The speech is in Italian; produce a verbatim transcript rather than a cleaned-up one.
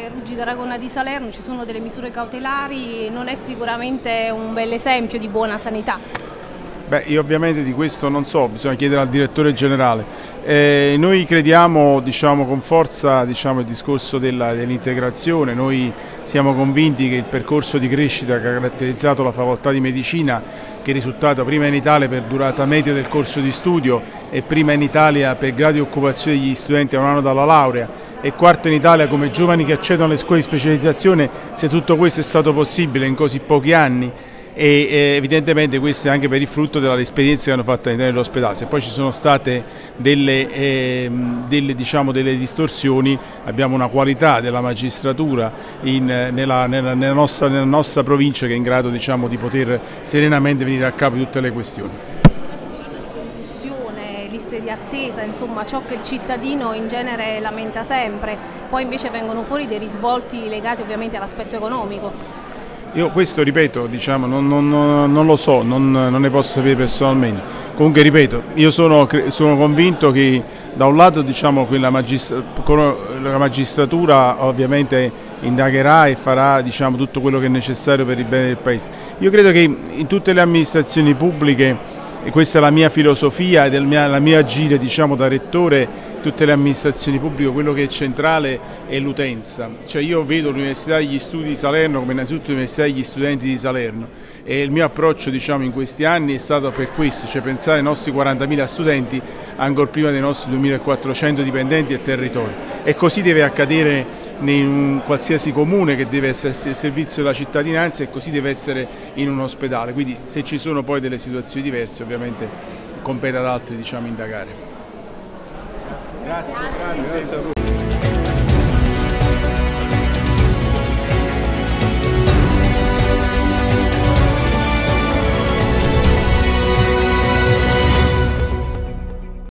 Ruggida Aragona di Salerno ci sono delle misure cautelari, non è sicuramente un bel esempio di buona sanità. Beh, io ovviamente di questo non so, bisogna chiedere al direttore generale. Eh, noi crediamo, diciamo, con forza, diciamo, il discorso dell'integrazione. Noi siamo convinti che il percorso di crescita che ha caratterizzato la facoltà di medicina, che è risultato prima in Italia per durata media del corso di studio e prima in Italia per grado di occupazione degli studenti a un anno dalla laurea e quarto in Italia come giovani che accedono alle scuole di specializzazione, se tutto questo è stato possibile in così pochi anni, e eh, evidentemente questo è anche per il frutto dell'esperienza che hanno fatto all'interno dell'ospedale. Se poi ci sono state delle, eh, delle, diciamo, delle distorsioni, abbiamo una qualità della magistratura in, nella, nella, nella, nostra, nella nostra provincia che è in grado, diciamo, di poter serenamente venire a capo di tutte le questioni. Liste di attesa, insomma ciò che il cittadino in genere lamenta sempre, poi invece vengono fuori dei risvolti legati ovviamente all'aspetto economico. Io questo, ripeto, diciamo, non, non, non lo so, non, non ne posso sapere personalmente. Comunque, ripeto, io sono, sono convinto che da un lato, diciamo, la, magistra, la magistratura ovviamente indagherà e farà, diciamo, tutto quello che è necessario per il bene del Paese. Io credo che in tutte le amministrazioni pubbliche, e questa è la mia filosofia e la mia agire, diciamo, da rettore, tutte le amministrazioni pubbliche, quello che è centrale è l'utenza. Cioè io vedo l'Università degli Studi di Salerno come innanzitutto l'Università degli Studenti di Salerno e il mio approccio, diciamo, in questi anni è stato per questo, cioè pensare ai nostri quarantamila studenti ancora prima dei nostri duemilaquattrocento dipendenti e territori. E così deve accadere in un qualsiasi comune che deve essere al servizio della cittadinanza e così deve essere in un ospedale. Quindi se ci sono poi delle situazioni diverse ovviamente compete ad altri, diciamo, indagare. Grazie, grazie, grazie a tutti.